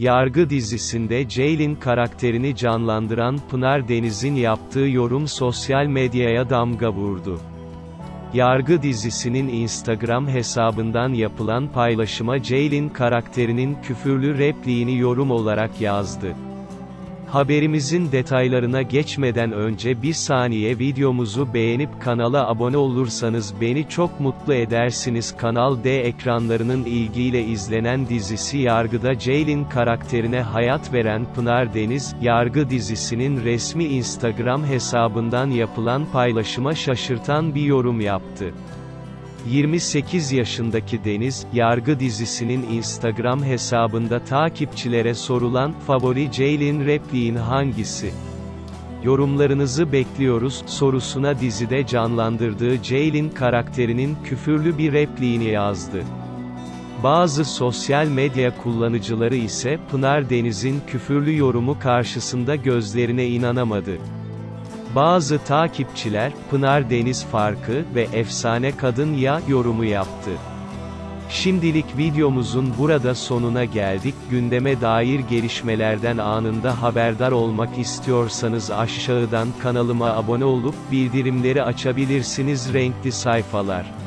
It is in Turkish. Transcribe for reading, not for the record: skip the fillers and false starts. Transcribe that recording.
Yargı dizisinde Ceylin karakterini canlandıran Pınar Deniz'in yaptığı yorum sosyal medyaya damga vurdu. Yargı dizisinin Instagram hesabından yapılan paylaşıma Ceylin karakterinin küfürlü repliğini yorum olarak yazdı. Haberimizin detaylarına geçmeden önce bir saniye videomuzu beğenip kanala abone olursanız beni çok mutlu edersiniz. Kanal D ekranlarının ilgiyle izlenen dizisi Yargı'da Ceylin karakterine hayat veren Pınar Deniz, Yargı dizisinin resmi Instagram hesabından yapılan paylaşıma şaşırtan bir yorum yaptı. 28 yaşındaki Deniz, Yargı dizisinin Instagram hesabında takipçilere sorulan "Favori Ceylin repliğin hangisi? Yorumlarınızı bekliyoruz" sorusuna dizide canlandırdığı Ceylin karakterinin küfürlü bir repliğini yazdı. Bazı sosyal medya kullanıcıları ise Pınar Deniz'in küfürlü yorumu karşısında gözlerine inanamadı. Bazı takipçiler, "Pınar Deniz farkı" ve "efsane kadın ya" yorumu yaptı. Şimdilik videomuzun burada sonuna geldik. Gündeme dair gelişmelerden anında haberdar olmak istiyorsanız aşağıdan kanalıma abone olup bildirimleri açabilirsiniz. Renkli sayfalar.